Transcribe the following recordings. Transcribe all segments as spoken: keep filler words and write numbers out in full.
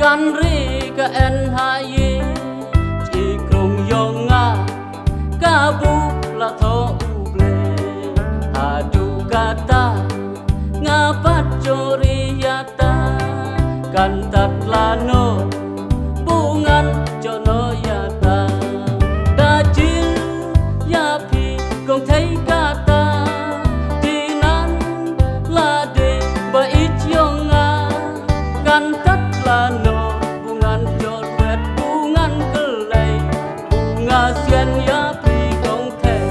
kan ri ka en hayi chỉ krong yonga kabu la tho uble hadu kata ngapat cori yata kan tat lano bungan jono yata dajil ya pi kong thấy kata tinan la de ba ich yonga kan tat lano bungan jol wet bungan kelai bunga sian ya pi kong thấy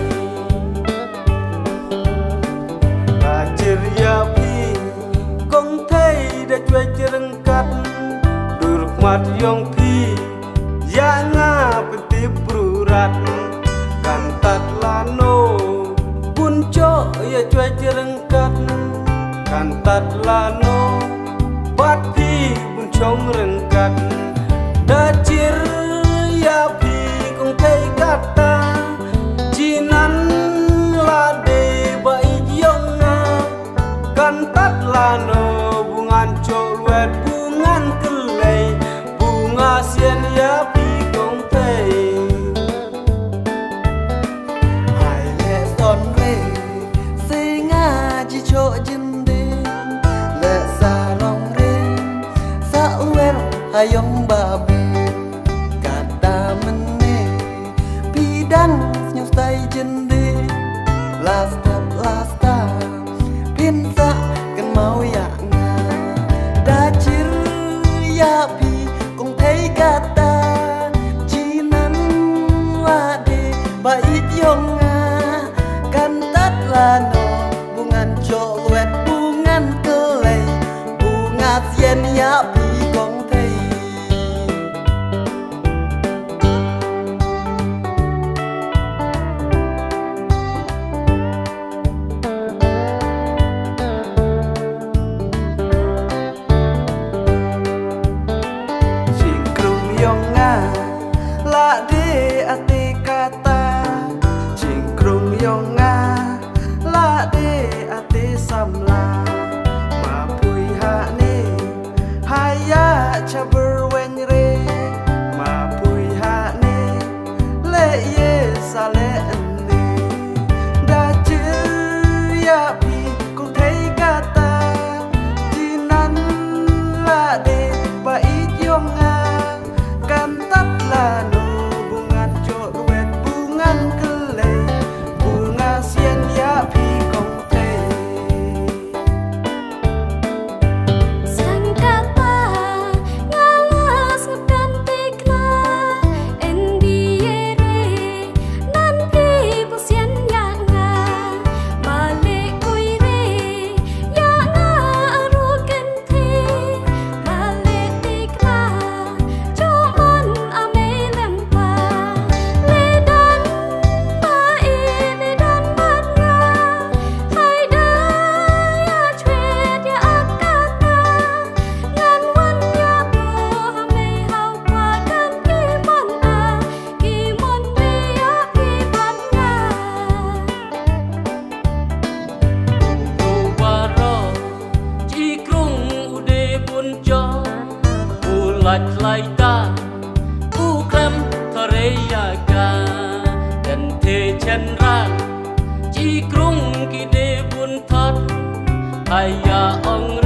dajil ya pi kong thấy đã chơi rừng cắt dur mat yong pi ya nga peti brurat kan tat lano punco ya cuai jerengkat kan tat lano bat pi puncong rengkat dajir ya pi kong thấy kata jinan lade bai yonga kan tat lano bungan colwet bungan kelai bunga sian ya pi kong thấy hai lệ son rê se nga ji cho jin de lệ sa long re sa uer hayong babi kata mene pidan nyu stai jin de last step last time pinsa kan mau ya nga dajir ya pi kong thấy kata jinan lade bait yonga kan tat lano bungan colwet bungan kelai bunga sian ya pi kong thấy Cingkrung yonga la de ate kata cingkrung yonga la de ate samla ma pui ha ne haya chaber wen re ma pui ha ne le ye sale ne da chữ ya pi kong thấy kata jinan la de ba ít yonga kan tat lano bungan colwet bungan kelai bunga sian ya pi kong thấy sang kata ngalas ngedantik na endiere nan pi pusian ya nga male kuire ya nga aru kente male tikna cuman ame lempa ledan bai ledan bat nga hai da ya chwet ya akata ngan wan ya po hame hau pa kan ki mon a ki mon me ya pi ban nga Baro chỉ krung ude punco ulat laita ukrem threyaga dan the chandra chỉ krung kide pun thot haya ong